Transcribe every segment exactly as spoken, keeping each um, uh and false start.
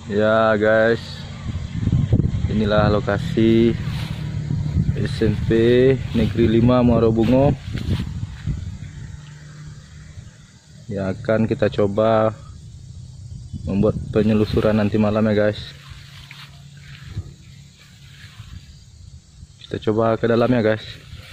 Ya guys, inilah lokasi S M P Negeri lima Muaro Bungo yang akan kita coba membuat penyelusuran nanti malam ya guys. Kita coba ke dalam ya guys.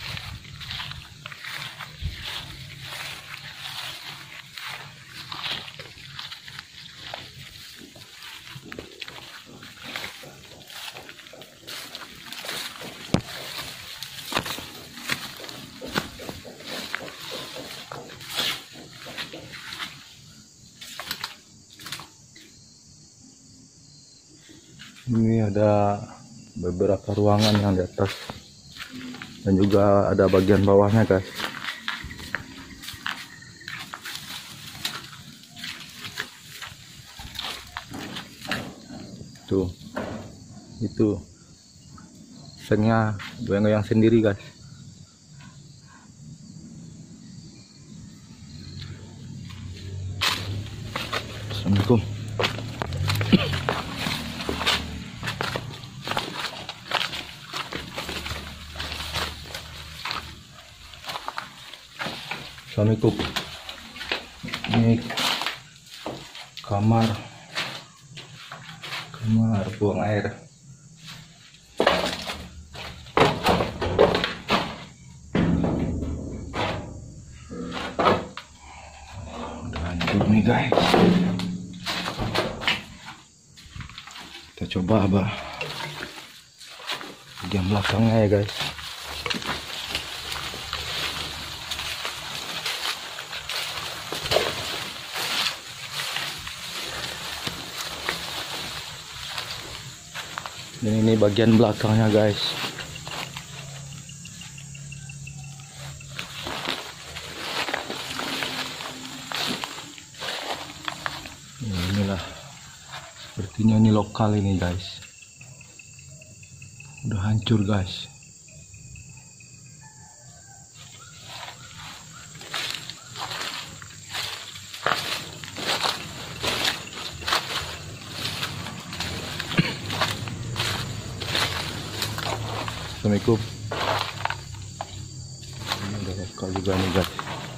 Ini ada beberapa ruangan yang di atas dan juga ada bagian bawahnya guys. Tuh, itu sengnya goyang-goyang sendiri guys. Assalamualaikum. Assalamualaikum. Ini kamar kamar buang air. Udah hancur nih guys. Kita coba apa bagian belakangnya ya guys. Dan ini bagian belakangnya guys. Nah, inilah sepertinya ini lokal ini guys. Udah hancur guys. Assalamualaikum. Ini ada lokal juga nih guys.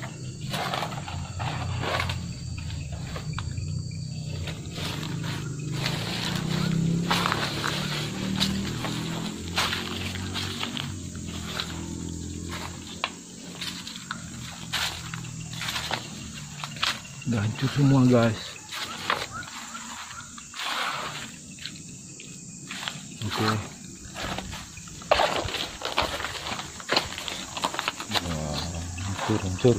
Udah hancur semua guys. Oke. Hancur, hancur.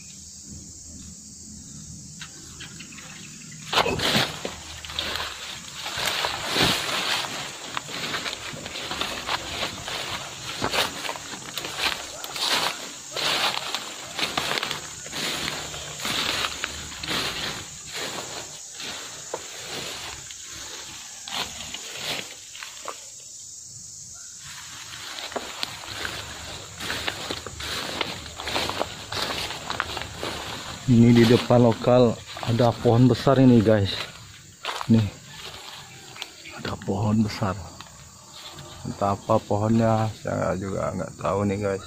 Ini di depan lokal ada pohon besar ini guys. Nih, ada pohon besar. Entah apa pohonnya, saya juga nggak tahu nih guys.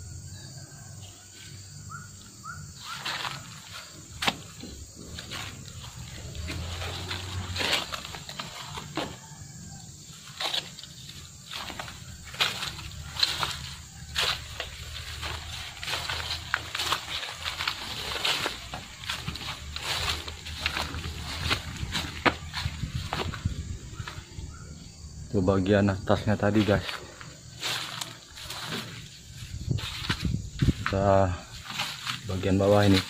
Itu bagian atasnya tadi guys. Kita bagian bawah ini.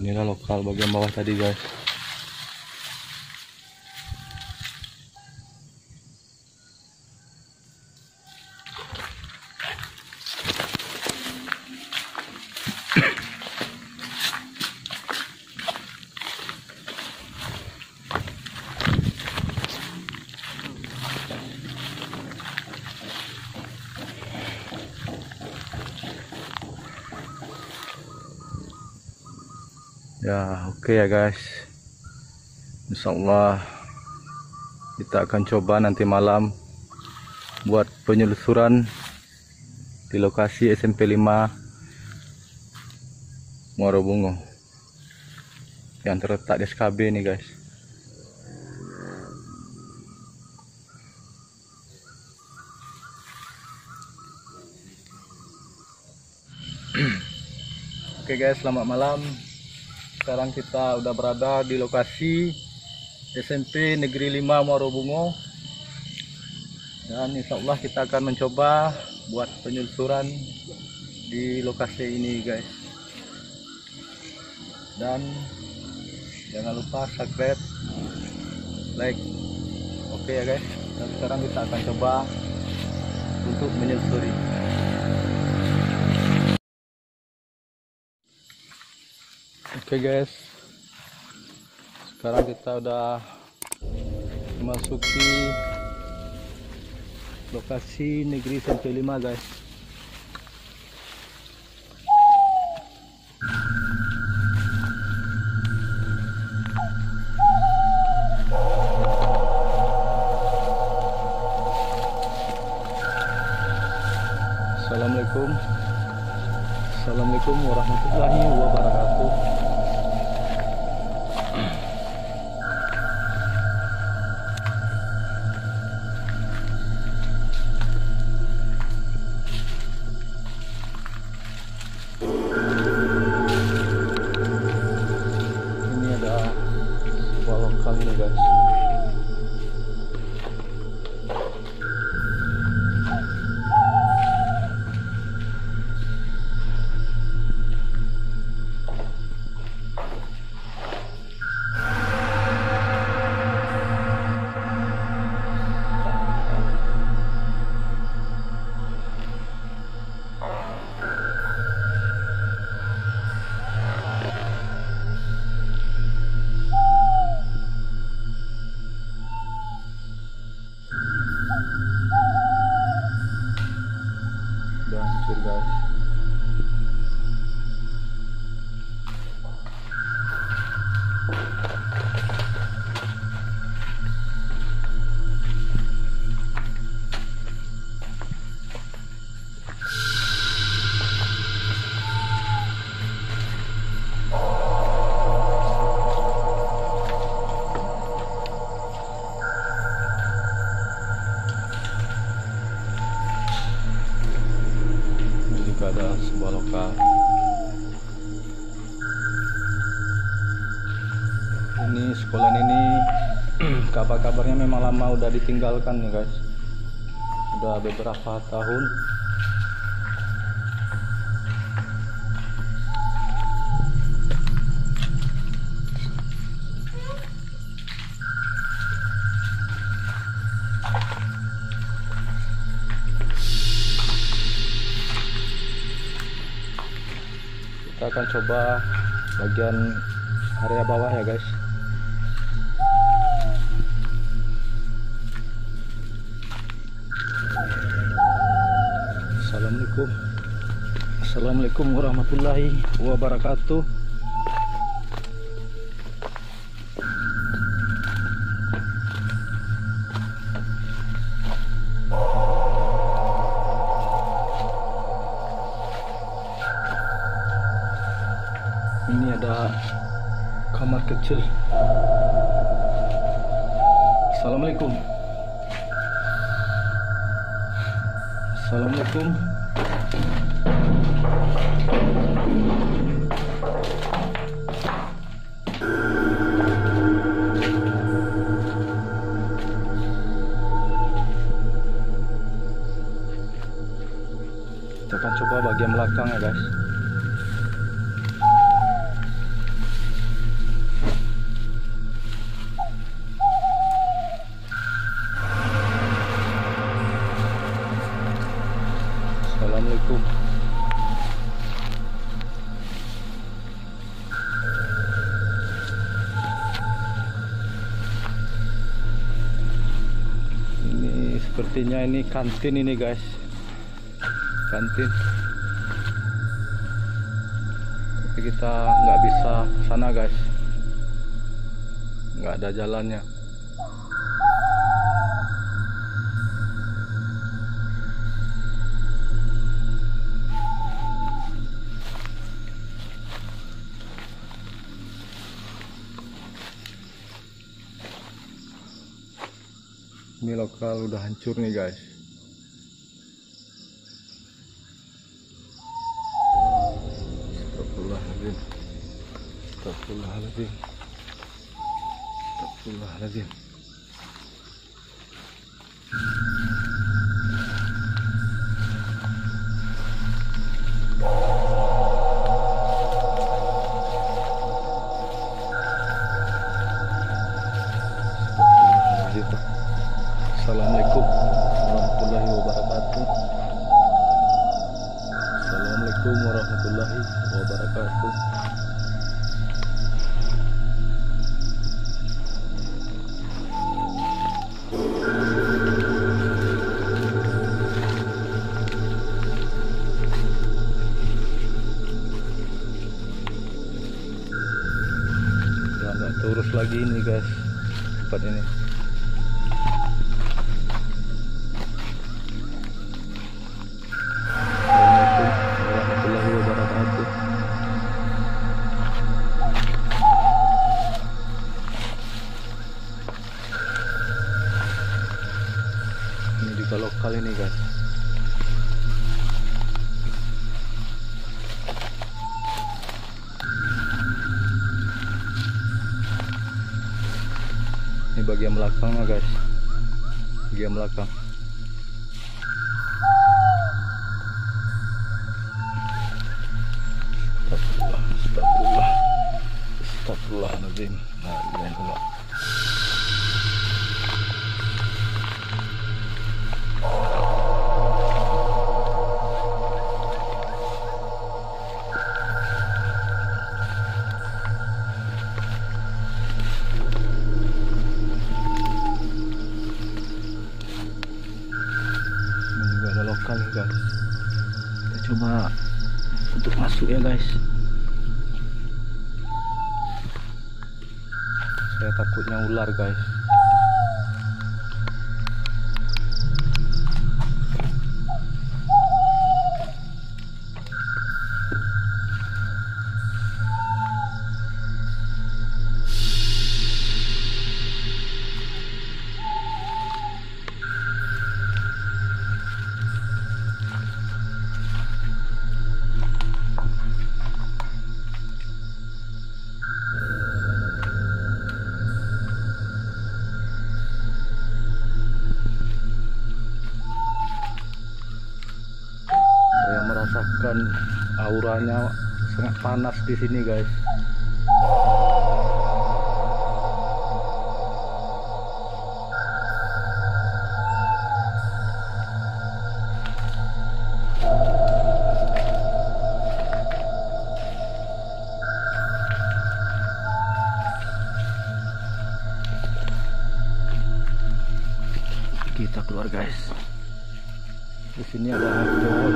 Inilah lokal bagian bawah tadi guys. Ya oke okay ya guys, insyaallah kita akan coba nanti malam buat penelusuran di lokasi S M P lima Muaro Bungo yang terletak di S K B nih guys. Oke okay guys, selamat malam. Sekarang kita udah berada di lokasi S M P Negeri lima Muaro Bungo, dan insya Allah kita akan mencoba buat penelusuran di lokasi ini guys. Dan jangan lupa subscribe, like. Oke ya guys, dan sekarang kita akan coba untuk menelusuri. Oke okay guys, sekarang kita udah memasuki lokasi negeri S M P lima guys. Assalamualaikum Assalamualaikum warahmatullahi wabarakatuh. Ini guys, udah hancur guys. Ada sebuah lokal. Ini sekolah ini kabar-kabarnya memang lama udah ditinggalkan nih guys, udah beberapa tahun. Kita akan coba bagian area bawah ya guys. Assalamualaikum Assalamualaikum warahmatullahi wabarakatuh. Ini ada kamar kecil. Assalamualaikum. Assalamualaikum. Kita akan coba bagian belakang ya guys. Assalamualaikum. Ini sepertinya ini kantin ini guys, kantin. Tapi kita nggak bisa ke sana guys, nggak ada jalannya. Ini lokal udah hancur nih guys. Astagfirullahaladzim. Astagfirullahaladzim. Astagfirullahaladzim. Assalamualaikum warahmatullahi wabarakatuh. Assalamualaikum warahmatullahi wabarakatuh. Udah nggak terus lagi ini guys, tempat ini. Ini juga lokal ini guys. Ini bagian belakangnya guys, bagian belakang. Astagfirullah, astagfirullah, astagfirullahaladzim. La ilaha illallah. Lokal guys, kita coba untuk masuk ya guys. Saya takutnya ular guys. Merasakan auranya sangat panas di sini guys. Kita keluar guys. Di sini ada pohon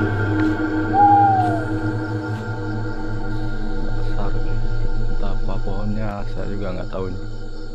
besar, entah apa pohonnya, saya juga nggak tahu nih.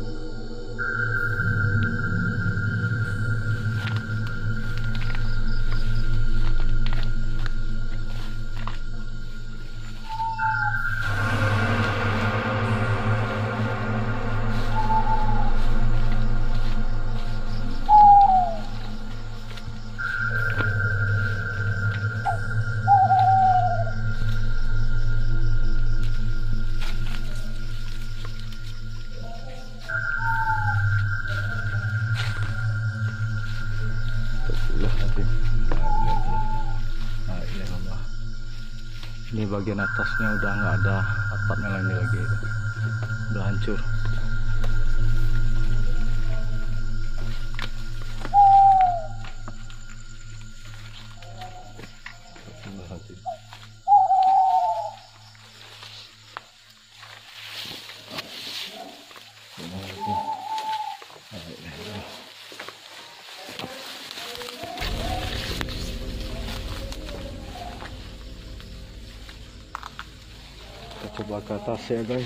Ini bagian atasnya udah nggak ada atapnya lagi lagi, udah hancur. hati. Kita coba ke atas ya guys.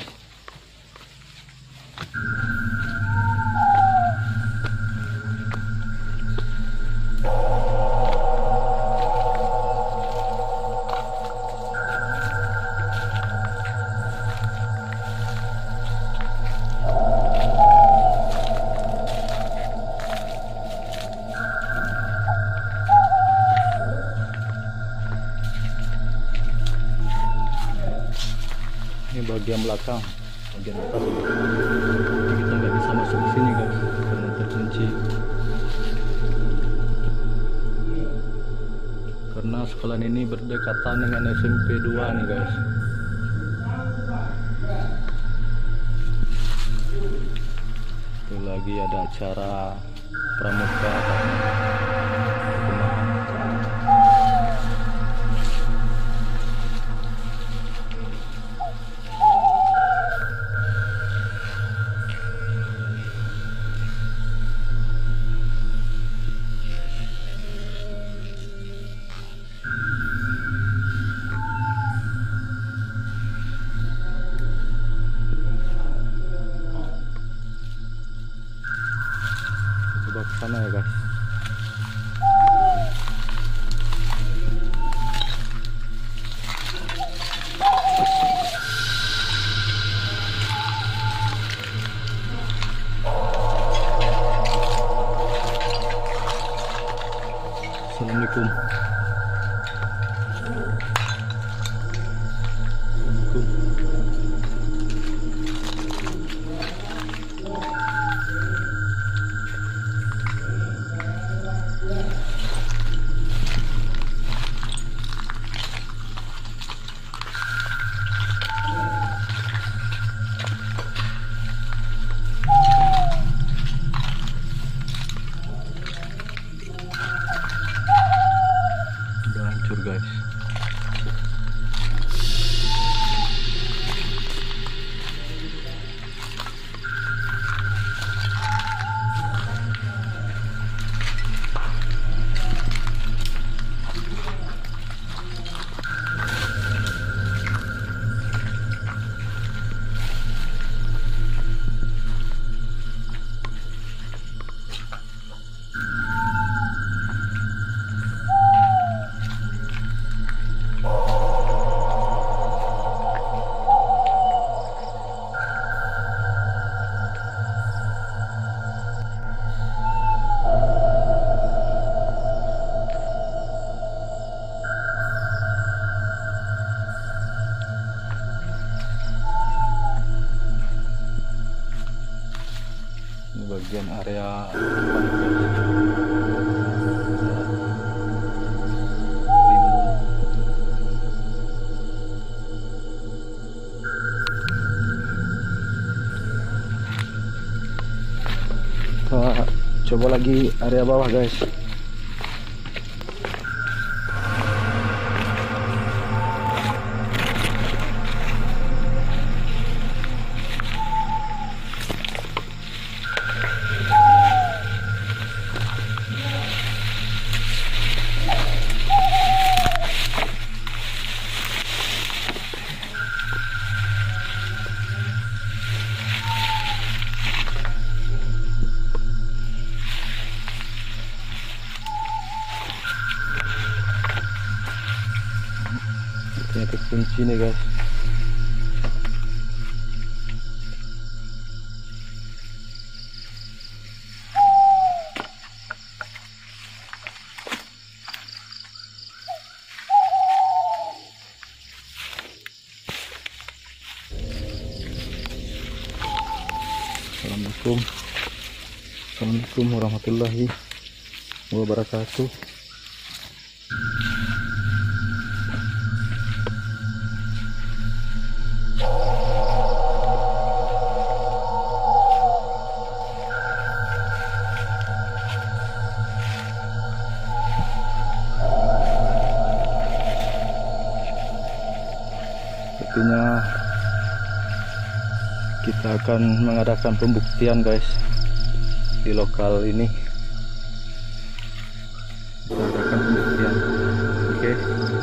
Ini bagian belakang, bagian atas. Jadi kita nggak bisa masuk ke sini guys, karena terkunci. Karena sekolah ini berdekatan dengan S M P dua nih guys. Itu lagi ada acara pramuka. Coba ke sana ya guys. Assalamualaikum. Udah hancur guys. Ini bagian area kita coba lagi area bawah guys. Ini terkunci nih guys. Assalamualaikum. Assalamualaikum warahmatullahi wabarakatuh. nantinya kita akan mengadakan pembuktian guys di lokal ini. Kita adakan pembuktian. Oke okay.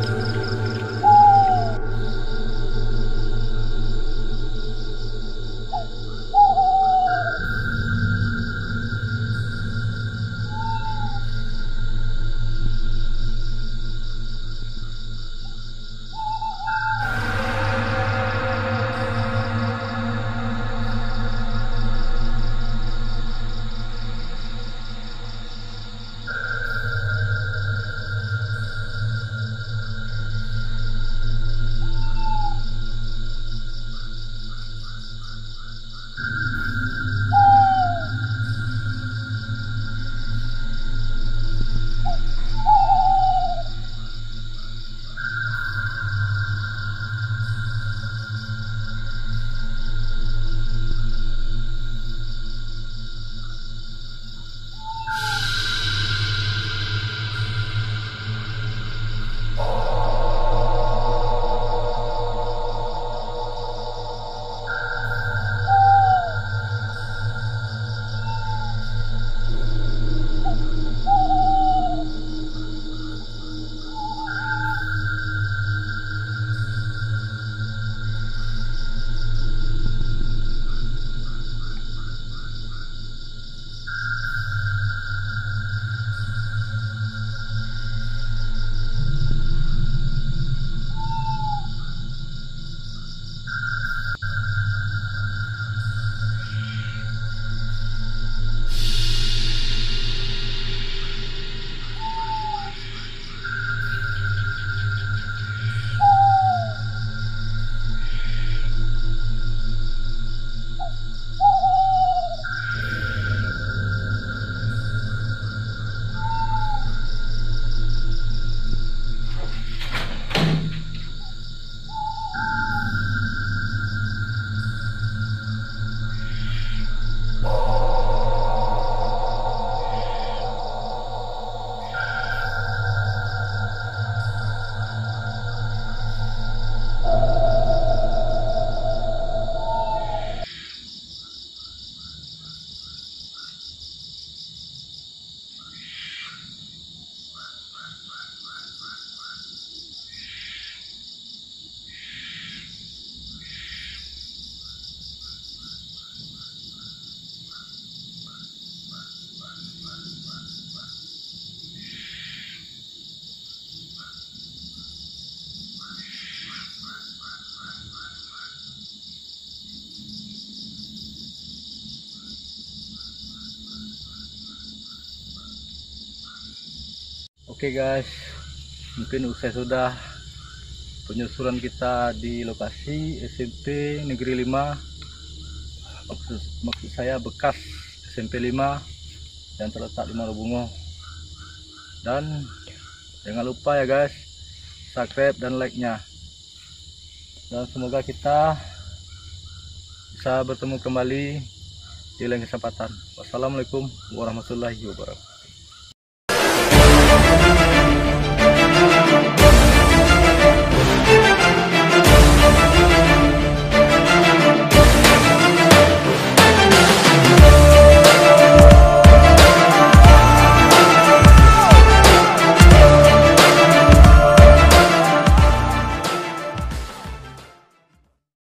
Oke guys, mungkin usai sudah penyusuran kita di lokasi S M P Negeri lima, maksud, maksud saya bekas S M P lima yang terletak di Marobungo. Dan jangan lupa ya guys, subscribe dan like nya, dan semoga kita bisa bertemu kembali di lain kesempatan. Wassalamualaikum warahmatullahi wabarakatuh.